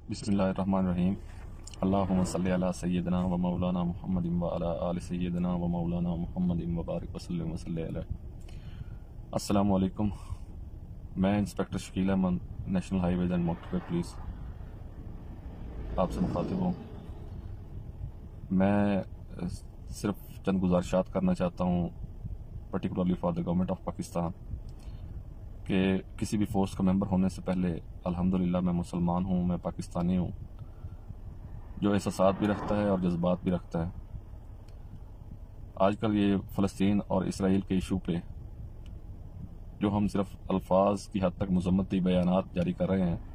بسم اللہ الرحمن الرحیم۔ اللہم صلی علی سیدنا و مولانا محمد و علی آل سیدنا و مولانا محمد و بارک وسلم وصلی علیہ۔ السلام علیکم، میں inspector Shakeel Ahmad, national high ways and motor way police آپ سے مخاطب ہوں۔ میں صرف چند گزارشات کرنا چاہتا ہوں particularly for the government of Pakistan کہ کسی بھی فورس کا ممبر ہونے سے پہلے الحمدللہ میں مسلمان ہوں، میں پاکستانی ہوں، جو احساسات بھی رکھتا ہے اور جذبات بھی رکھتا ہے۔ آج کل یہ فلسطین اور اسرائیل کے ایشو پہ جو ہم صرف الفاظ کی حد تک مذمتی بیانات جاری کر رہے ہیں،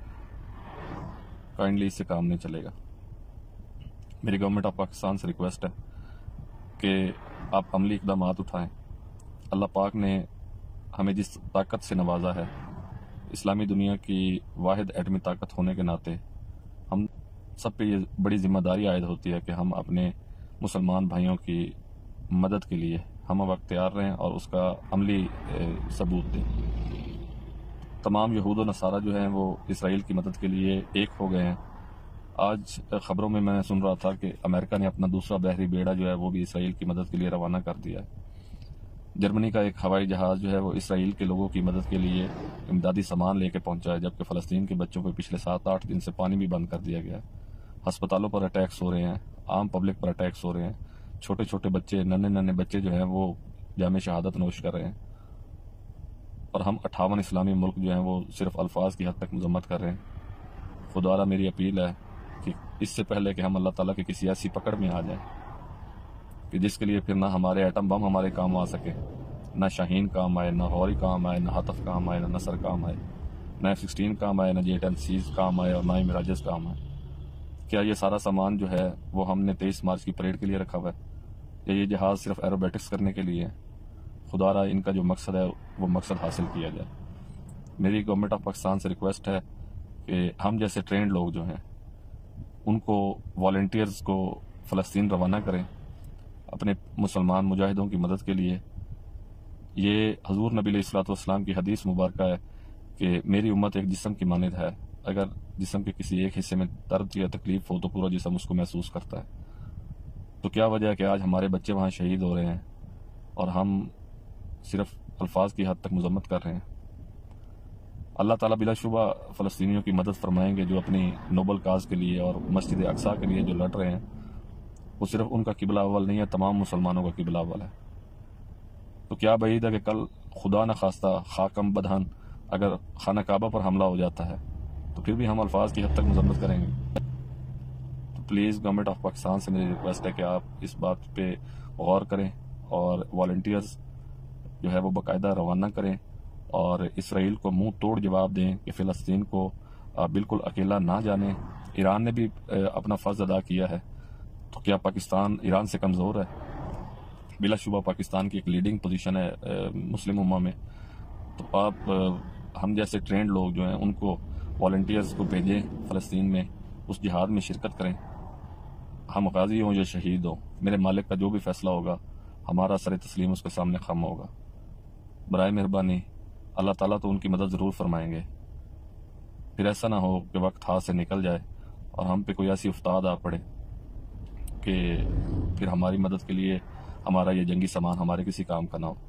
کائنڈلی اس سے کام نہیں چلے گا۔ میری گورنمنٹ آف پاکستان سے ریکویسٹ ہے کہ آپ عملی اقدامات اٹھائیں۔ اللہ پاک نے ہمیں جس طاقت سے نوازا ہے، اسلامی دنیا کی واحد ایٹمی طاقت ہونے کے ناطے ہم سب پہ یہ بڑی ذمہ داری عائد ہوتی ہے کہ ہم اپنے مسلمان بھائیوں کی مدد کے لیے ہم وقت تیار رہیں اور اس کا عملی ثبوت دیں۔ تمام یہود و نصارہ جو ہیں وہ اسرائیل کی مدد کے لیے ایک ہو گئے ہیں۔ آج خبروں میں نے سن رہا تھا کہ امریکہ نے اپنا دوسرا بحری بیڑا جو ہے وہ بھی اسرائیل کی مدد کے لیے روانہ کر دیا ہے۔ جرمنی کا ایک ہوائی جہاز جو ہے وہ اسرائیل کے لوگوں کی مدد کے لیے امدادی سامان لے کے پہنچا ہے، جبکہ فلسطین کے بچوں پہ پچھلے 7-8 دن سے پانی بھی بند کر دیا گیا ہے۔ ہسپتالوں پر اٹیکس ہو رہے ہیں، عام پبلک پر اٹیکس ہو رہے ہیں، چھوٹے چھوٹے بچے، ننے بچے جو ہیں وہ جام شہادت نوش کر رہے ہیں، اور ہم 58 اسلامی ملک جو ہیں وہ صرف الفاظ کی حد تک مذمت کر رہے ہیں۔ خدا میری اپیل ہے کہ اس سے پہلے کہ ہم اللہ تعالیٰ کی کسی ایسی پکڑ میں آ جائیں کہ جس کے لیے پھر نہ ہمارے ایٹم بم ہمارے کام آ سکے، نہ شاہین کام آئے، نہ غوری کام آئے، نہ حطف کام آئے، نہ نصر کام آئے، نہ F-16 کام آئے، نہ J-10Cs کام آئے، اور نہ ہی مراجز کام آئے۔ کیا یہ سارا سامان جو ہے وہ ہم نے 23 مارچ کی پریڈ کے لیے رکھا ہوا ہے، یا یہ جہاز صرف ایروبیٹکس کرنے کے لیے ہے؟ خدا را ان کا جو مقصد ہے وہ مقصد حاصل کیا جائے۔ میری گورنمنٹ آف پاکستان سے ریکویسٹ ہے کہ ہم جیسے ٹرینڈ لوگ جو ہیں ان کو والنٹیئرز کو فلسطین روانہ کریں اپنے مسلمان مجاہدوں کی مدد کے لیے۔ یہ حضور نبی علیہ الصلوۃ والسلام کی حدیث مبارکہ ہے کہ میری امت ایک جسم کی مانند ہے، اگر جسم کے کسی ایک حصے میں درد یا تکلیف ہو تو پورا جسم اس کو محسوس کرتا ہے۔ تو کیا وجہ ہے کہ آج ہمارے بچے وہاں شہید ہو رہے ہیں اور ہم صرف الفاظ کی حد تک مذمت کر رہے ہیں؟ اللہ تعالیٰ بلا شبہ فلسطینیوں کی مدد فرمائیں گے جو اپنی نوبل کاز کے لیے اور مسجد اقصیٰ کے لیے جو لڑ رہے ہیں۔ وہ صرف ان کا قبلہ اول نہیں ہے، تمام مسلمانوں کا قبلہ اول ہے۔ تو کیا بعید ہے کہ کل خدا نہ خواستہ خاکم بدہن اگر خانہ کعبہ پر حملہ ہو جاتا ہے تو پھر بھی ہم الفاظ کی حد تک مذمت کریں گے؟ تو پلیز گورنمنٹ آف پاکستان سے میری ریکویسٹ ہے کہ آپ اس بات پہ غور کریں اور والنٹیئرز جو ہے وہ باقاعدہ روانہ کریں اور اسرائیل کو منہ توڑ جواب دیں کہ فلسطین کو بالکل اکیلا نہ جانیں۔ ایران نے بھی اپنا فرض ادا کیا ہے، تو کیا پاکستان ایران سے کمزور ہے؟ بلا شبہ پاکستان کی ایک لیڈنگ پوزیشن ہے مسلم امہ میں۔ تو آپ ہم جیسے ٹرینڈ لوگ جو ہیں ان کو والنٹیئرز کو بھیجیں فلسطین میں، اس جہاد میں شرکت کریں۔ ہم غازی ہوں یا شہید ہوں، میرے مالک کا جو بھی فیصلہ ہوگا ہمارا سر تسلیم اس کے سامنے خم ہوگا۔ برائے مہربانی اللہ تعالیٰ تو ان کی مدد ضرور فرمائیں گے، پھر ایسا نہ ہو کہ وقت ہاتھ سے نکل جائے اور ہم پہ کوئی ایسی افتاد آ پڑے کہ پھر ہماری مدد کے لیے ہمارا یہ جنگی سامان ہمارے کسی کام کا نہ ہو۔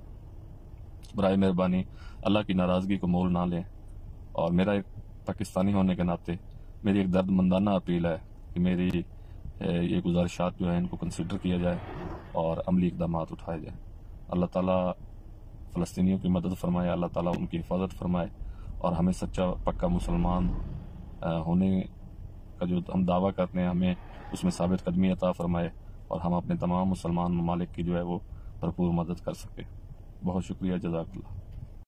برائے مہربانی اللہ کی ناراضگی کو مول نہ لیں، اور میرا ایک پاکستانی ہونے کے ناطے میری ایک درد مندانہ اپیل ہے کہ میری یہ گزارشات جو ہیں ان کو کنسیڈر کیا جائے اور عملی اقدامات اٹھائے جائیں۔ اللہ تعالیٰ فلسطینیوں کی مدد فرمائے، اللہ تعالیٰ ان کی حفاظت فرمائے، اور ہمیں سچا پکا مسلمان ہونے کا جو ہم دعویٰ کرتے ہیں ہمیں اس میں ثابت قدمی عطا فرمائے، اور ہم اپنے تمام مسلمان ممالک کی جو ہے وہ بھرپور مدد کر سکیں۔ بہت شکریہ، جزاک اللہ۔